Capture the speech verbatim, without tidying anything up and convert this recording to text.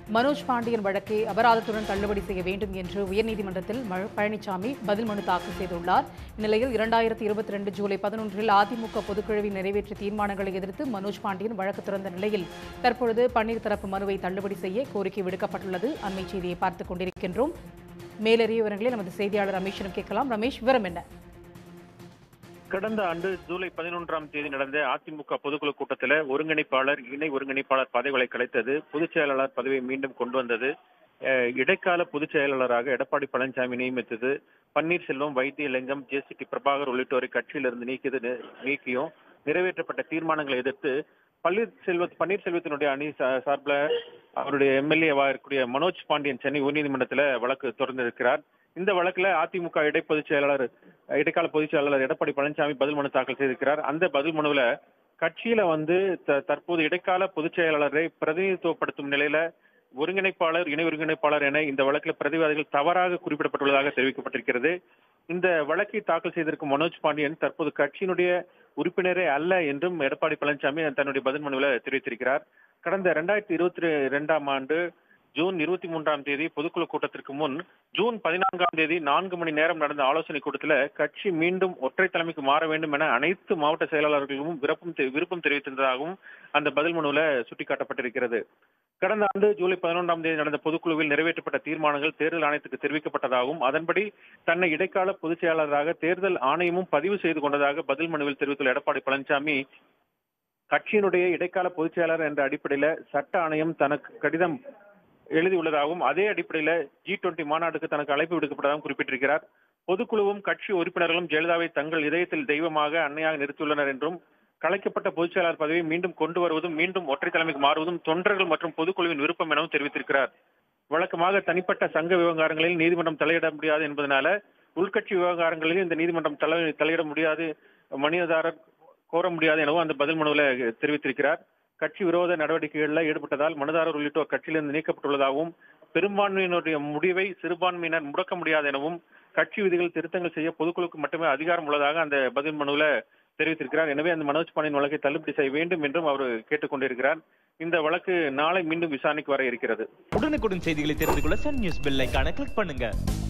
மனோஜ் பாண்டியன் வழக்கை அபராதத்துடன் தள்ளுபடி செய்ய வேண்டும் என்று உயர்நீதிமன்றத்தில் பழனிசாமி பதில் மனு தாக்கல் செய்துள்ளார். இந்நிலையில் இரண்டாயிரத்தி இருபத்தி ரெண்டு ஜூலை பதினொன்றில் அதிமுக பொதுக்குழுவில் நிறைவேற்றிய தீர்மானங்களை எதிர்த்து மனோஜ் பாண்டியன் வழக்கு திறந்த நிலையில் தற்பொழுது பன்னீர் தரப்பு மனுவை தள்ளுபடி செய்ய கோரிக்கை விடுக்கப்பட்டுள்ளது. அண்மை செய்தியை பார்த்துக் கொண்டிருக்கின்றோம். மேலறிய விவரங்களை நமது செய்தியாளர் ரமேஷிடம் கேட்கலாம். ரமேஷ், விவரம் என்ன? கடந்த ஆண்டு ஜூலை பதினொன்றாம் தேதி நடந்த அதிமுக பொதுக்குழு கூட்டத்தில் ஒருங்கிணைப்பாளர் இணை ஒருங்கிணைப்பாளர் பதவிகளை கலைத்தது, பொதுச் செயலாளர் பதவியை மீண்டும் கொண்டு வந்தது, இடைக்கால பொதுச் செயலாளராக எடப்பாடி பழனிசாமி நியமித்தது, Panneerselvam, Vaithilingam, J C D Prabhakar உள்ளிட்டோரை கட்சியிலிருந்து நீக்கியது நீக்கியும் நிறைவேற்றப்பட்ட தீர்மானங்களை எதிர்த்து பன்னீர்செல்வ பன்னீர்செல்வத்தினுடைய அணி சார்பில் அவருடைய எம்எல்ஏவா இருக்கக்கூடிய மனோஜ் பாண்டியன் சென்னை உயர்நீதிமன்றத்தில் வழக்கு தொடர்ந்திருக்கிறார். இந்த வழக்குல அதிமுக இடை பொதுச் செயலாளர் இடைக்கால பொதுச் செயலாளர் எடப்பாடி பழனிசாமி பதில் மனு தாக்கல் செய்திருக்கிறார். அந்த பதில் மனுவில் கட்சியில வந்து தற்போது இடைக்கால பொதுச் செயலாளரை பிரதிநிதித்துவப்படுத்தும் நிலையில ஒருங்கிணைப்பாளர் இணை ஒருங்கிணைப்பாளர் என இந்த வழக்கில் பிரதிவாதிகள் தவறாக குறிப்பிடப்பட்டுள்ளதாக தெரிவிக்கப்பட்டிருக்கிறது. இந்த வழக்கை தாக்கல் செய்திருக்கும் மனோஜ் பாண்டியன் தற்போது கட்சியினுடைய உறுப்பினரே அல்ல என்றும் எடப்பாடி பழனிசாமி தன்னுடைய பதில் மனுவில் தெரிவித்திருக்கிறார். கடந்த இரண்டாயிரத்தி இருபத்தி இரண்டாம் ஆண்டு ஜூன் இருபத்தி மூன்றாம் தேதி பொதுக்குழு கூட்டத்திற்கு முன் ஜூன் பதினான்காம் தேதி நான்கு மணி நேரம் நடந்த ஆலோசனை கூட்டத்தில் கட்சி மீண்டும் ஒற்றை தலைமைக்கு மாற வேண்டும் என அனைத்து மாவட்ட செயலாளர்களும் விருப்பம் விருப்பம் தெரிவித்திருந்ததாகவும் அந்த பதில் மனுவில் சுட்டிக்காட்டப்பட்டிருக்கிறது. கடந்த ஆண்டு ஜூலை பதினொன்றாம் தேதி நடந்த பொதுக்குழுவில் நிறைவேற்றப்பட்ட தீர்மானங்கள் தேர்தல் ஆணையத்துக்கு தெரிவிக்கப்பட்டதாகவும் அதன்படி தன்னை இடைக்கால பொதுச் செயலாளராக தேர்தல் ஆணையமும் பதிவு செய்து கொண்டதாக பதில் மனுவில் தெரிவித்துள்ள எடப்பாடி பழனிசாமி, கட்சியினுடைய இடைக்கால பொதுச் செயலாளர் என்ற அடிப்படையில சட்ட ஆணையம் தனக்கு கடிதம் எழுதியுள்ளதாகவும் அதே அடிப்படையில ஜி டுவெண்டி மாநாட்டுக்கு தனக்கு அழைப்பு விடுக்கப்பட்டதாகவும் குறிப்பிட்டிருக்கிறார். பொதுக்குழுவும் கட்சி உறுப்பினர்களும் ஜெயலலிதாவை தங்கள் இதயத்தில் தெய்வமாக அன்னையாக நிறுத்தியுள்ளனர் என்றும் கலைக்கப்பட்ட பொதுச் செயலாளர் பதவியை மீண்டும் கொண்டு வருவதும் மீண்டும் ஒற்றை தலைமைக்கு மாறுவதும் தொண்டர்கள் மற்றும் பொதுக்குழுவின் விருப்பம் எனவும் தெரிவித்திருக்கிறார். வழக்கமாக தனிப்பட்ட சங்க விவகாரங்களில் நீதிமன்றம் தலையிட முடியாது என்பதனால உள்கட்சி விவகாரங்களில் இந்த நீதிமன்றம் தலை தலையிட முடியாது, மனிததாரர் கோர முடியாது எனவும் அந்த பதில் மனுவில் தெரிவித்திருக்கிறார். கட்சி விரோத நடவடிக்கைகளில் ஈடுபட்டதால் மனுதாரர் உள்ளிட்டோர் கட்சியிலிருந்து நீக்கப்பட்டுள்ளதாகவும் பெரும்பான்மையினுடைய முடிவை சிறுபான்மையினர் முடக்க முடியாது எனவும் கட்சி விதிகள் திருத்தங்கள் செய்ய பொதுக்குழுக்கு மட்டுமே அதிகாரம் உள்ளதாக அந்த பதில் மனுவில் தெரிவித்திருக்கிறார். எனவே அந்த மனோஜ் பாண்டியன் வழக்கை தள்ளுபடி செய்ய வேண்டும் என்றும் அவர் கேட்டுக்கொண்டிருக்கிறார். இந்த வழக்கு நாளை மீண்டும் விசாரணைக்கு வர இருக்கிறது. உடனுக்குடன் செய்திகளை தெரிந்து கொள்ள சன் நியூஸ் பெல் ஐகானை கிளிக் பண்ணுங்க.